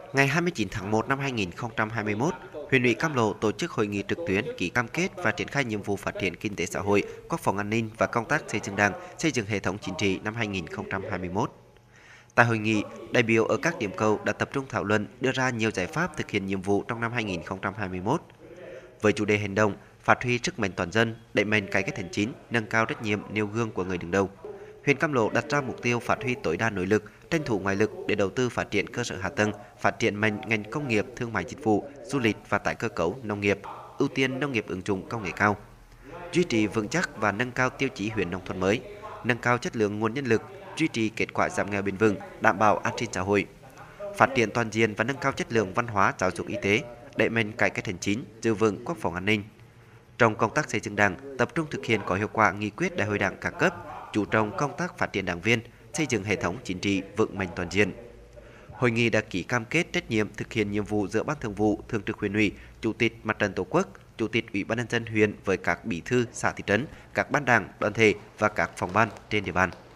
Ngày 29 tháng 1 năm 2021, huyện ủy Cam Lộ tổ chức hội nghị trực tuyến ký cam kết và triển khai nhiệm vụ phát triển kinh tế xã hội, quốc phòng an ninh và công tác xây dựng Đảng, xây dựng hệ thống chính trị năm 2021. Tại hội nghị, đại biểu ở các điểm cầu đã tập trung thảo luận đưa ra nhiều giải pháp thực hiện nhiệm vụ trong năm 2021. Với chủ đề hành động, phát huy sức mạnh toàn dân, đẩy mạnh cải cách hành chính, nâng cao trách nhiệm nêu gương của người đứng đầu. Huyện Cam Lộ đặt ra mục tiêu phát huy tối đa nội lực, tranh thủ ngoại lực để đầu tư phát triển cơ sở hạ tầng, phát triển mạnh ngành công nghiệp, thương mại dịch vụ, du lịch và tái cơ cấu nông nghiệp, ưu tiên nông nghiệp ứng dụng công nghệ cao, duy trì vững chắc và nâng cao tiêu chí huyện nông thôn mới, nâng cao chất lượng nguồn nhân lực, duy trì kết quả giảm nghèo bền vững, đảm bảo an sinh xã hội, phát triển toàn diện và nâng cao chất lượng văn hóa, giáo dục y tế, đẩy mạnh cải cách hành chính, giữ vững quốc phòng an ninh. Trong công tác xây dựng Đảng, tập trung thực hiện có hiệu quả nghị quyết Đại hội Đảng các cấp, chú trọng công tác phát triển đảng viên, xây dựng hệ thống chính trị vững mạnh toàn diện. Hội nghị đã ký cam kết trách nhiệm thực hiện nhiệm vụ giữa Ban Thường vụ, Thường trực Huyện ủy, Chủ tịch Mặt trận Tổ quốc, Chủ tịch Ủy ban nhân dân huyện với các bí thư xã thị trấn, các ban đảng, đoàn thể và các phòng ban trên địa bàn.